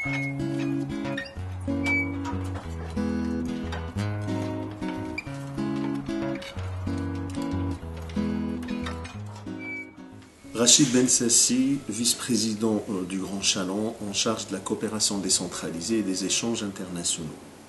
Rachid Bensassi, vice-président du Grand Chalon, en charge de la coopération décentralisée et des échanges internationaux.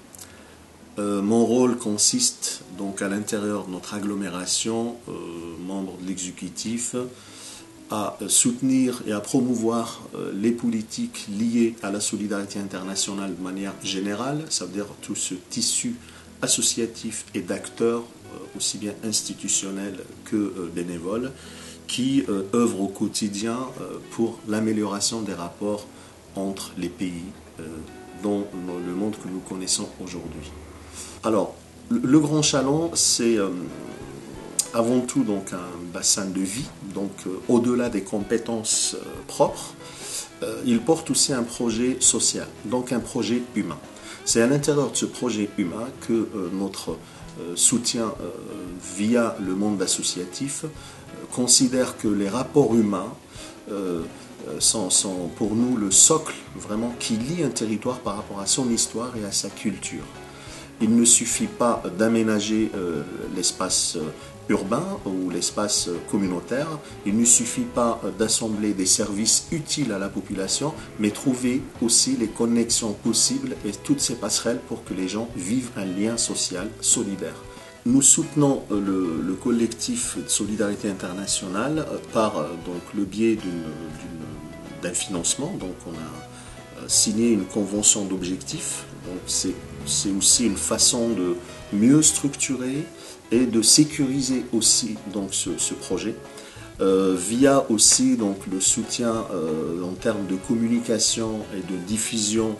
Mon rôle consiste donc à l'intérieur de notre agglomération, membre de l'exécutif, à soutenir et à promouvoir les politiques liées à la solidarité internationale de manière générale, ça veut dire tout ce tissu associatif et d'acteurs, aussi bien institutionnels que bénévoles, qui œuvrent au quotidien pour l'amélioration des rapports entre les pays dans le monde que nous connaissons aujourd'hui. Alors, le Grand Chalon, c'est avant tout donc un bassin de vie, donc au-delà des compétences propres, il porte aussi un projet social, donc un projet humain. C'est à l'intérieur de ce projet humain que notre soutien via le monde associatif considère que les rapports humains sont pour nous le socle vraiment qui lie un territoire par rapport à son histoire et à sa culture. Il ne suffit pas d'aménager l'espace urbain ou l'espace communautaire, il ne suffit pas d'assembler des services utiles à la population, mais trouver aussi les connexions possibles et toutes ces passerelles pour que les gens vivent un lien social solidaire. Nous soutenons le collectif de solidarité internationale par donc, le biais d'un financement. Donc on a signé une convention d'objectifs. C'est aussi une façon de mieux structurer et de sécuriser aussi donc, ce projet. Via aussi donc, le soutien en termes de communication et de diffusion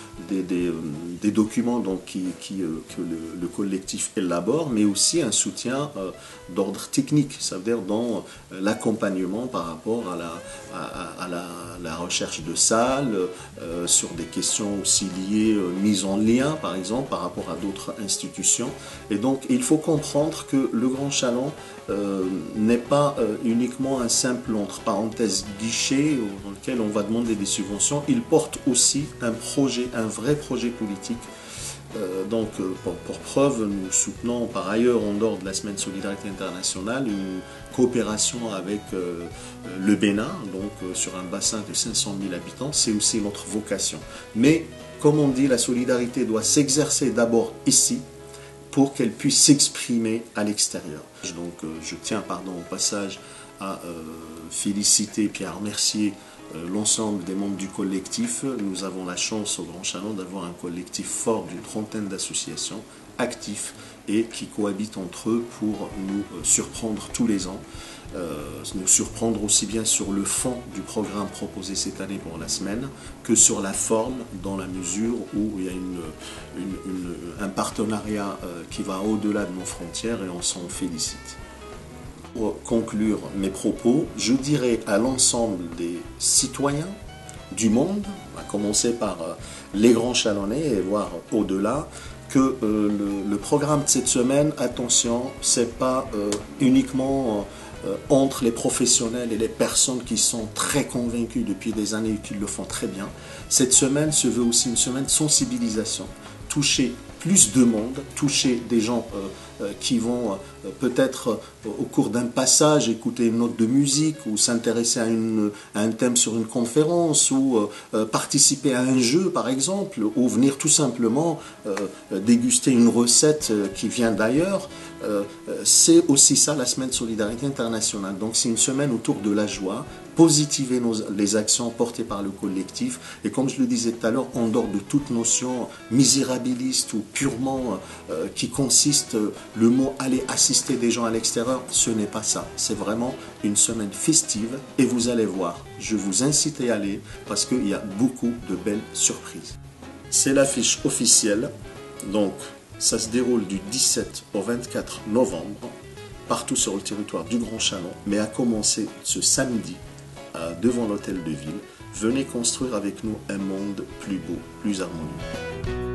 des documents donc, que le collectif élabore, mais aussi un soutien d'ordre technique, ça veut dire dans l'accompagnement par rapport à la recherche de salles, sur des questions aussi liées, mise en lien par exemple par rapport à d'autres institutions. Et donc il faut comprendre que le Grand Chalon n'est pas uniquement un simple, entre parenthèses, guichet dans lequel on va demander des subventions. Il porte aussi un projet, un vrai projet politique. Donc, pour preuve, nous soutenons par ailleurs, en dehors de la Semaine Solidarité Internationale, une coopération avec le Bénin, donc sur un bassin de 500 000 habitants. C'est aussi notre vocation. Mais, comme on dit, la solidarité doit s'exercer d'abord ici, pour qu'elle puisse s'exprimer à l'extérieur. Donc je tiens au passage à féliciter et à remercier l'ensemble des membres du collectif. Nous avons la chance au Grand Chalon d'avoir un collectif fort d'une trentaine d'associations actifs et qui cohabitent entre eux pour nous surprendre tous les ans. Nous surprendre aussi bien sur le fond du programme proposé cette année pour la semaine que sur la forme, dans la mesure où il y a un partenariat qui va au-delà de nos frontières et on s'en félicite. Pour conclure mes propos, je dirais à l'ensemble des citoyens du monde, à commencer par les Grands Chalonnais et voire au-delà, que le programme de cette semaine, attention, c'est pas uniquement entre les professionnels et les personnes qui sont très convaincus depuis des années et qui le font très bien. Cette semaine se veut aussi une semaine de sensibilisation, toucher plus de monde, toucher des gens qui vont peut-être au cours d'un passage écouter une note de musique ou s'intéresser à un thème sur une conférence ou participer à un jeu par exemple ou venir tout simplement déguster une recette qui vient d'ailleurs. C'est aussi ça la semaine Solidarité Internationale. Donc c'est une semaine autour de la joie, positiver les actions portées par le collectif et comme je le disais tout à l'heure, en dehors de toute notion misérabiliste ou purement qui consiste le mot aller assister des gens à l'extérieur, ce n'est pas ça. C'est vraiment une semaine festive et vous allez voir, je vous incite à y aller parce qu'il y a beaucoup de belles surprises. C'est l'affiche officielle, donc ça se déroule du 17 au 24 novembre, partout sur le territoire du Grand Chalon, mais à commencer ce samedi devant l'hôtel de ville. Venez construire avec nous un monde plus beau, plus harmonieux.